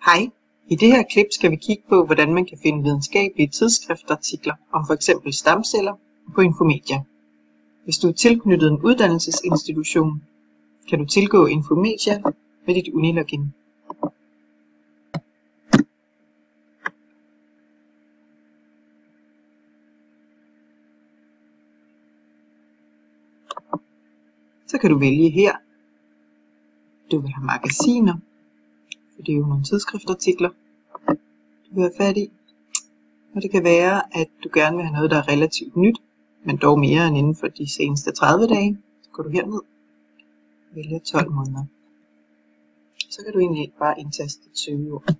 Hej, i det her klip skal vi kigge på, hvordan man kan finde videnskabelige tidsskriftartikler om f.eks. stamceller på Infomedia. Hvis du er tilknyttet en uddannelsesinstitution, kan du tilgå Infomedia med dit Unilogin. Så kan du vælge her, du vil have magasiner, for det er jo nogle tidsskriftartikler, du vil have fat i. Og det kan være, at du gerne vil have noget, der er relativt nyt, men dog mere end inden for de seneste 30 dage. Så går du herned og vælger 12 måneder. Så kan du egentlig bare indtaste et søgeord.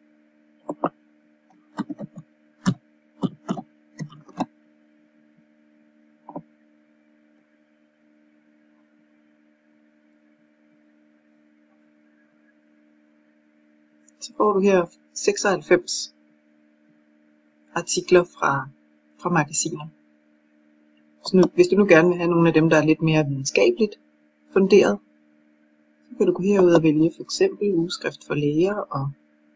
Så får du her 96 artikler fra magasiner. Så nu, hvis du nu gerne vil have nogle af dem, der er lidt mere videnskabeligt funderet, så kan du gå herud og vælge for eksempel ugeskrift for læger og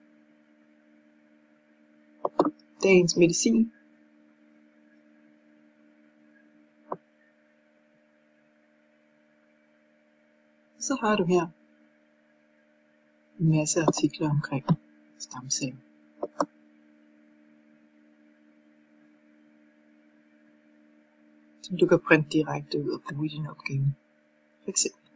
dagens medicin. Så har du her en masse artikler omkring stamceller. Som du kan printe direkte ud og bruge i din opgave, for eksempel.